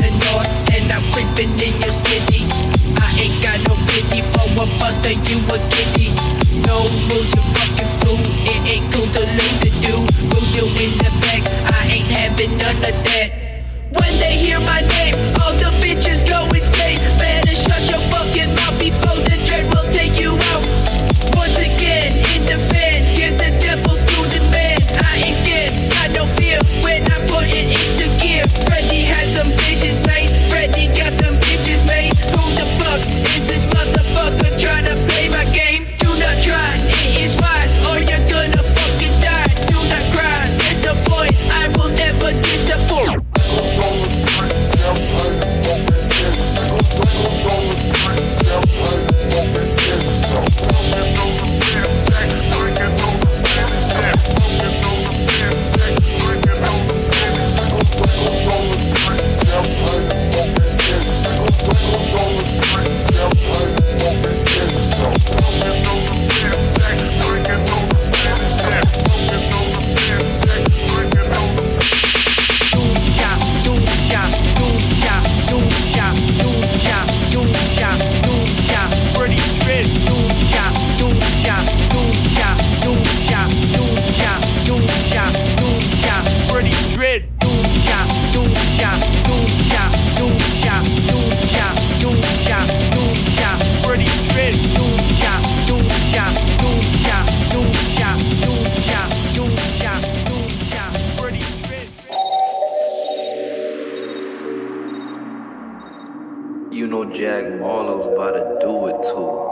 the north, and I'm creeping in your city. I ain't got no pity for a buster, you a kitty. No rules, you fucking fool. It ain't cool to lose it, dude. Move you in the back, I ain't having none of that. When they hear my name, all the bitches go insane. Better shut your fucking mouth before the dread will take you out. Once again, in the van, get the devil through the man. I ain't scared, got no fear when I put it into gear. Freddy has some visions, mate. Freddy got them bitches, mate. Who the fuck is this motherfucker trying to play my game? Do not try, it is wise, or you're gonna fucking die. Do not cry, there's no point, I will never disappoint. You know Jack Marlowe's about to do it too.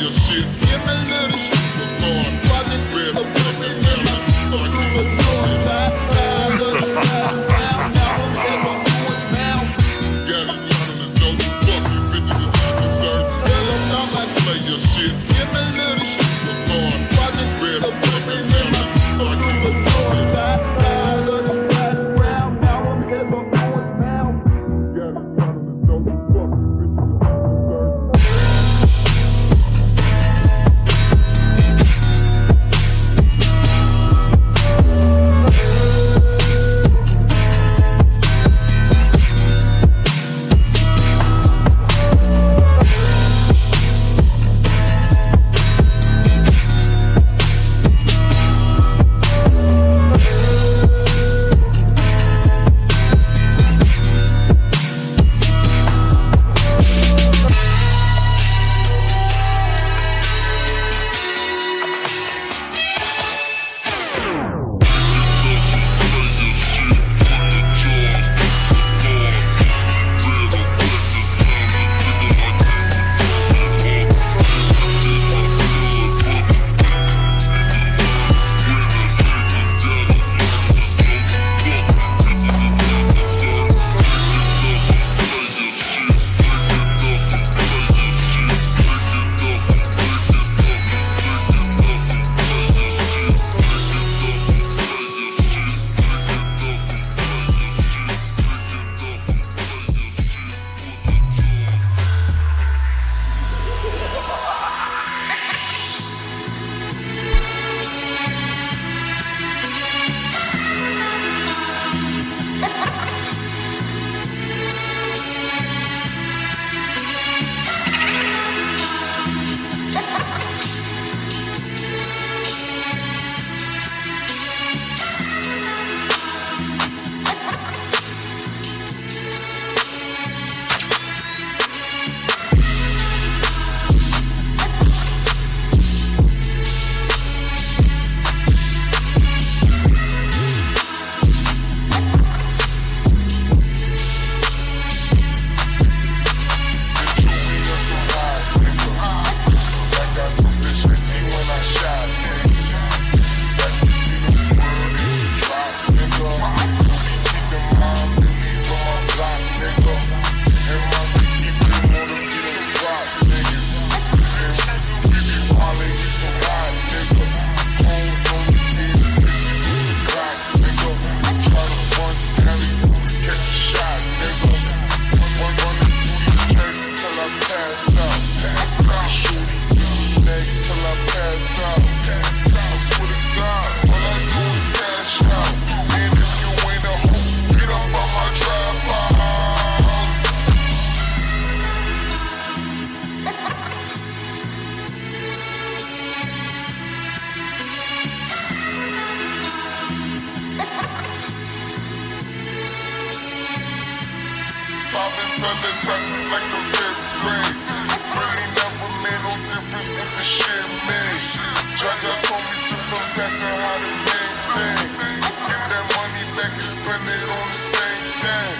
Sunday presents like the fifth grade. Really never made no difference with the shit made. Jaja told me to look back to how to maintain. Get that money back and spend it on the same thing.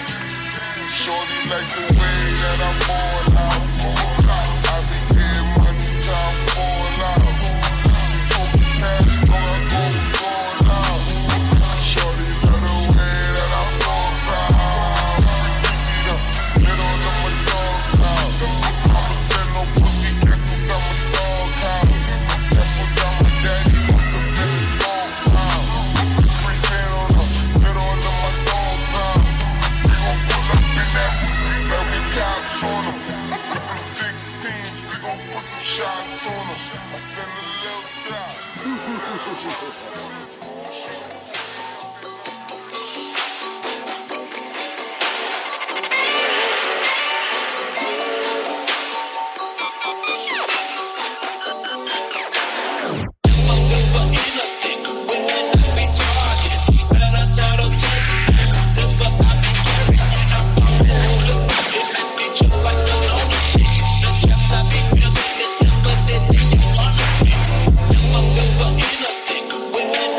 Shorty like the way that I fall out. I be getting money time fall out. Told me cash flow, I go fall out. Shorty love the way that I fall out. Shots on them, I send a little drop. When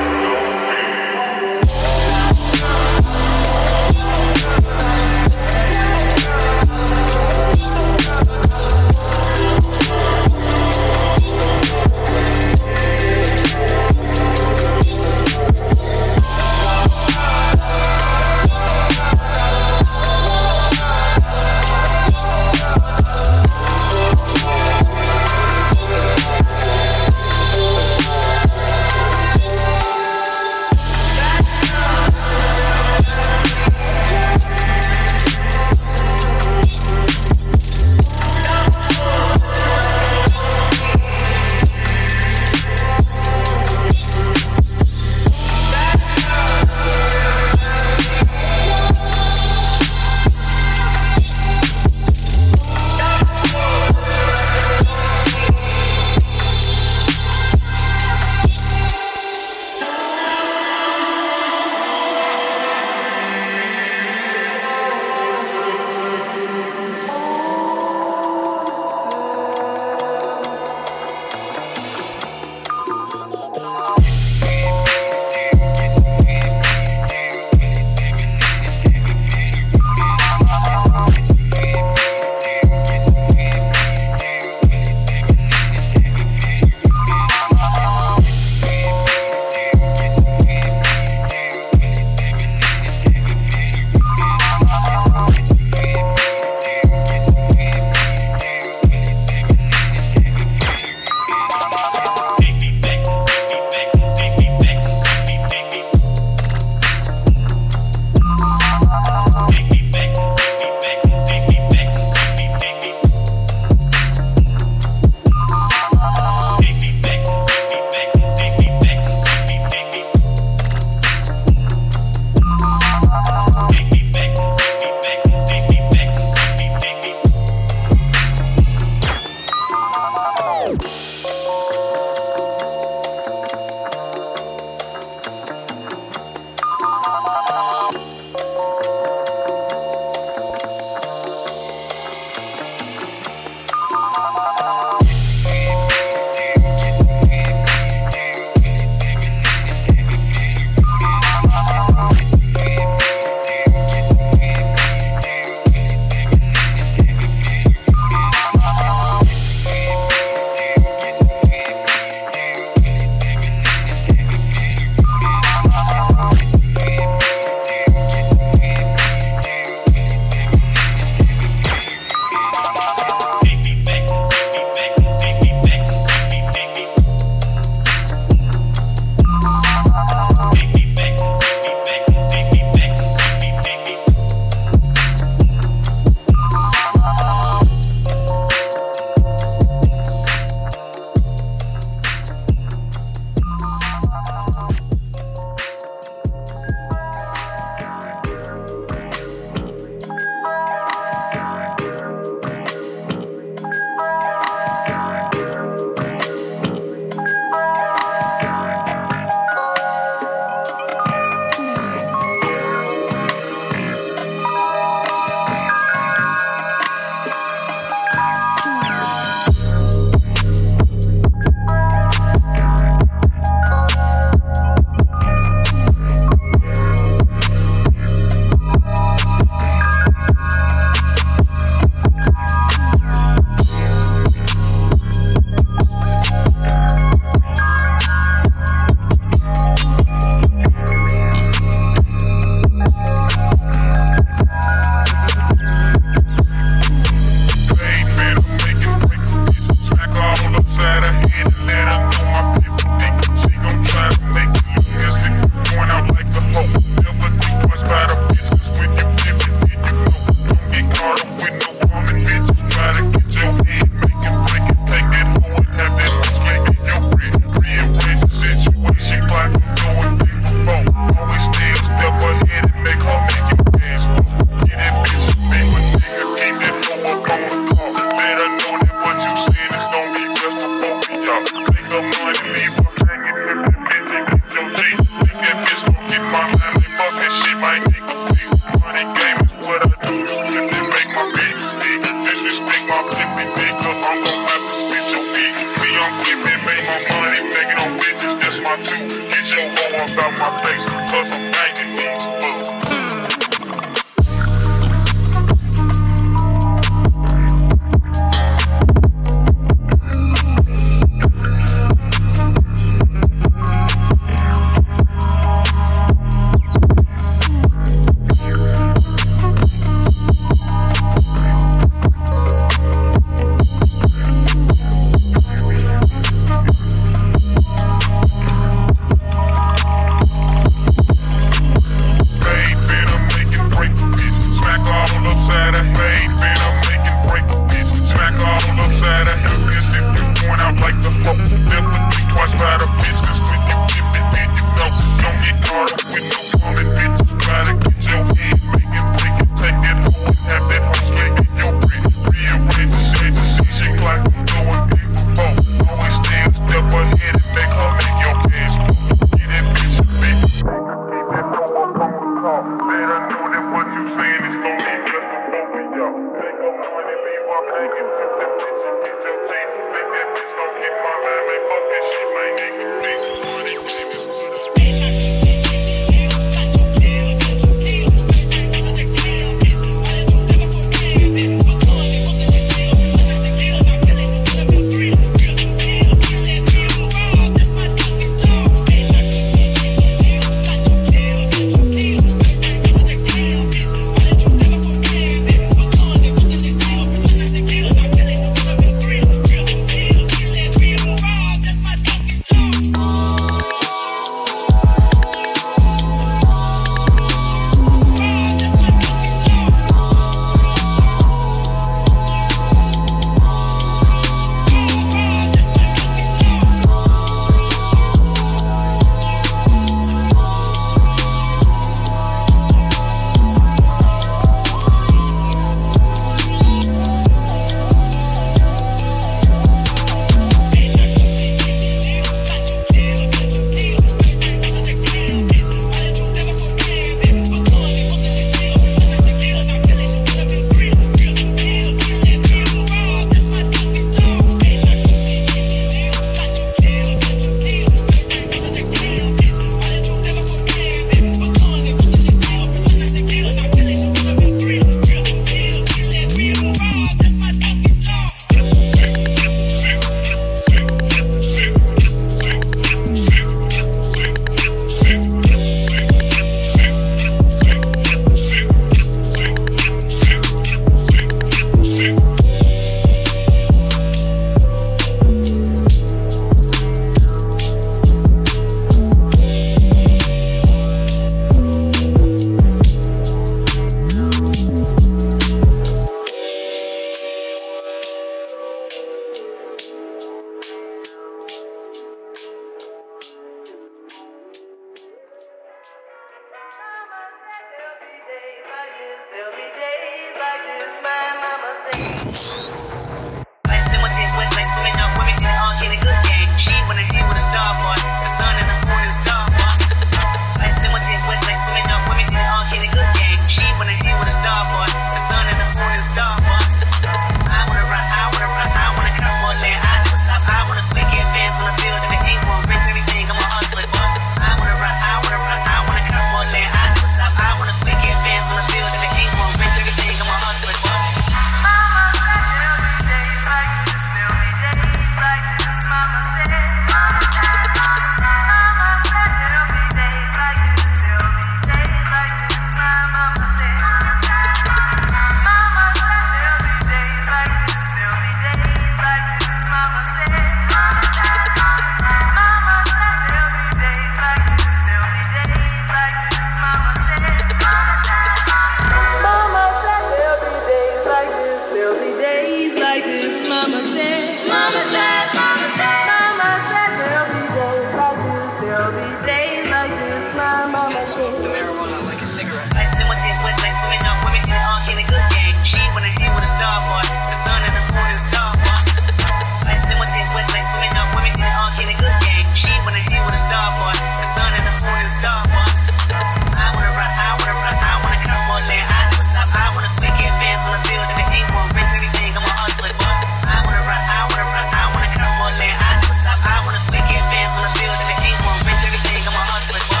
the marijuana like a cigarette. Like women know women in all in a good game. She wanna hang with a star boy, the sun and the moon and star boy. Like women know women in all in a good game. She wanna hang with a star boy, the sun and the moon and star boy. I wanna run, I wanna cop more land. I never stop, I wanna quick advance on the field. If it ain't one, rip everything, I'm a hustler, boy. I wanna run, I wanna cop more land. I never stop, I wanna quick advance on the field. If it ain't one, rip everything, I'm a hustler, boy.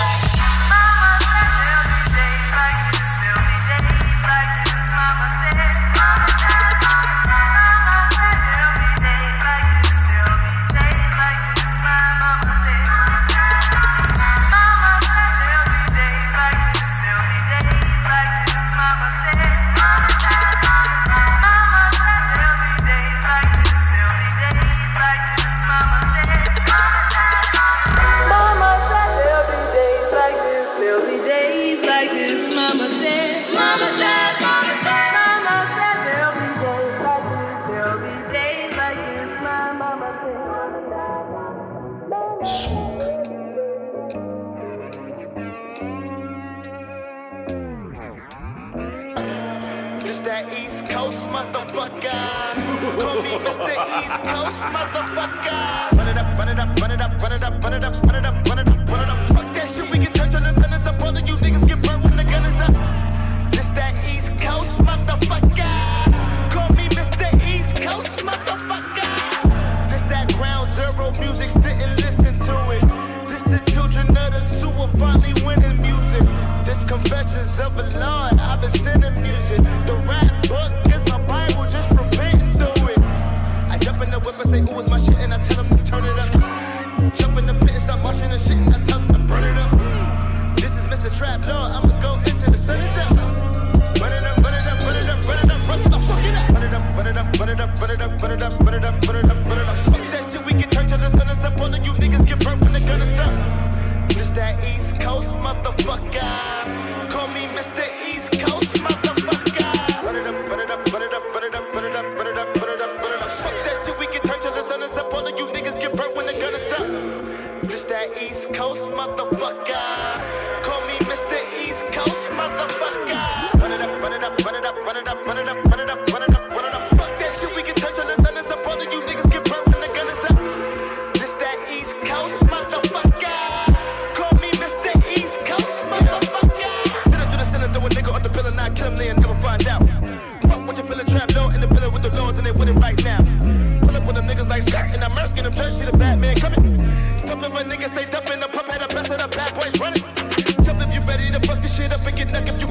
This that East Coast motherfucker. Call me Mr. East Coast motherfucker. Run it up, run it up, run it up, run it up, run it up, run it up, run it up, run it up. Fuck that shit, we can turn the sentence up. All of you niggas get burnt when the gun is up. This that East Coast motherfucker. Call me Mr. East Coast motherfucker. This that ground zero music, sit and listen to it. This the children of the sewer finally winning music. This confessions of a Lord, I've been sending music. The rap book is my Bible, just repenting through it. I jump in the whip and say, ooh, it's my shit, and I tell them to turn it up. Jump in the pit and start marching and shit, and I tell them to burn it up. This is Mr. Trap Lord, I'ma go into the sun is up. Run it up, run it up, run it up, run it up, run till I fuck it up. Run it up, run it up, run it up, run it up, run it up, run it up, run it up, run it up. Fuck that shit, we can turn till the sun is up. All of you niggas get burnt when the gun is up. This that East Coast motherfucker. Call me Mr. East Coast motherfucker. Run it up, run it up, run it up, run it up, run it up, run it up, run it up, run it up. Fuck that shit, we can turn till the sun is up. All of you niggas get burnt when the gun is up. This that East Coast motherfucker. Call me Mr. East Coast motherfucker. Run it up, run it up, run it up, run it up, run it up, run it up, run it up, run it up. Fuck that shit, we can turn till the sun is up. All of you niggas get burnt when the gun is up. This that East Coast motherfucker. Call me Mr. East Coast motherfucker. Then I do the center, throw a nigga off the pillar, not kill him, they never find out. Fuck what you feeling, trap low in the pillar with the lords, and they with it right now. Pull up with them niggas like Scott, and I'm murking them church, see the Batman coming. Dump if a nigga say dump in the pump, had a mess of the bad boys running. Jump if you ready to fuck this shit up and get nuck if you